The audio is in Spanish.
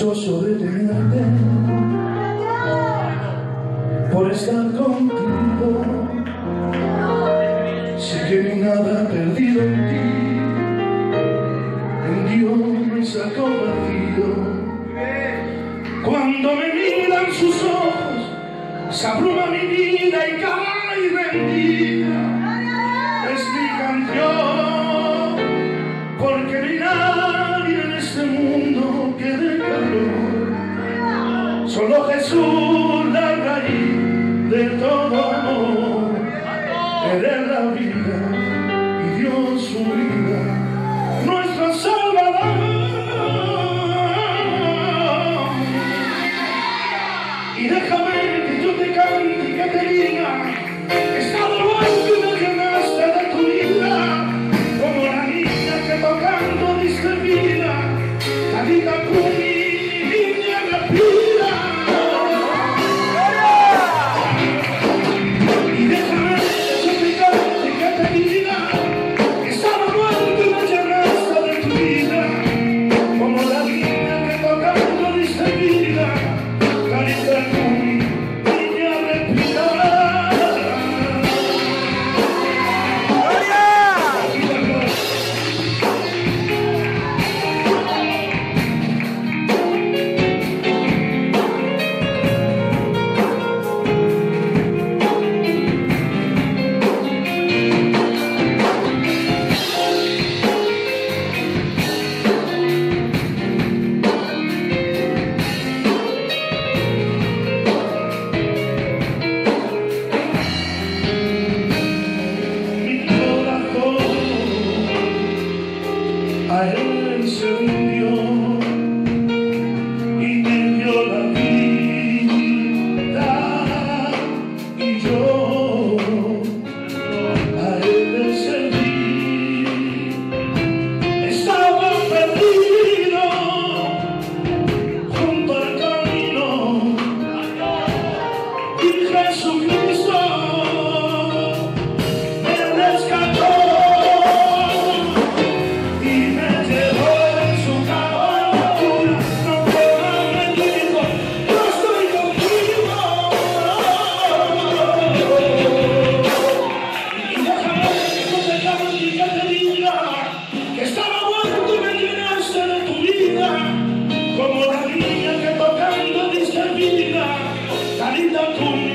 gozoso de tenerte, por estar contigo. Sé que ni nada perdido en ti, en Dios me sacó vacío. Cuando me miran sus ojos, se abruma mi vida y cae rendida. Es mi canción, porque no hay nadie en este mundo que dé calor. Solo Jesús, la raíz de todo amor. Eres la vida y Dios su vida, nuestro Salvador. Y déjame que yo te cante y que te diga que está de vuelta y me llenaste de tu vida, como la niña que tocando diste vida, la vida con mi niña respira. Y déjame que yo te cante y que te diga que está de vuelta y me llenaste de tu vida, como la niña que tocando diste vida, la vida con mi niña respira. A él se rindió y me dio la vida, y yo a él le serví. Estaba perdido junto al camino y Jesucristo me rescató. Como la niña que tocando diste vida, la linda